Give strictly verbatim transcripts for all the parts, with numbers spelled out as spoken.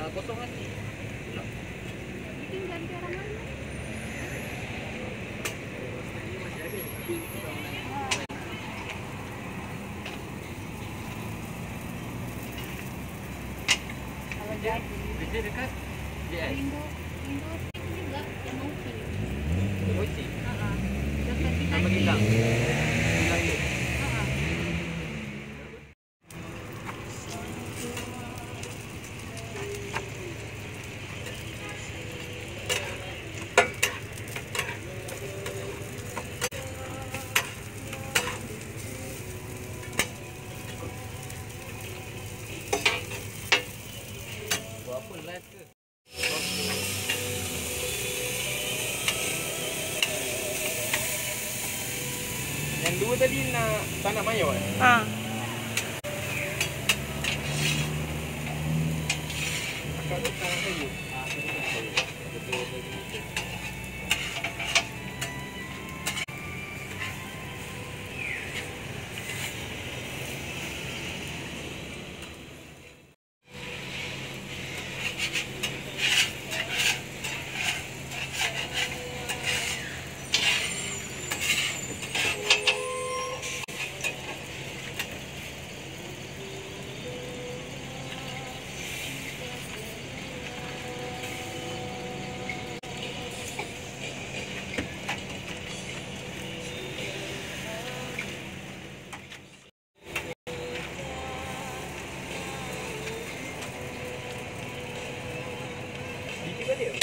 dah kosong hati. Mungkin ganti orang lain. Kalau jadi Kerja dekat J S. Indo Indo juga yang mau sih. Oh, sih. Heeh. Dekat di Sama Gilang. Gilang tu. Heeh. Buat apa live ke? Yang dua tadi nak tak nak mayo kan? Ha. Akak tu tak nak mayo. Ah, tak nak mayo. Betul betul. Dikit balik.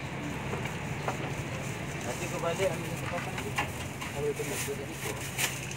Nanti kau balik ambil satu papan lagi. Kalau itu masuk tadi tu.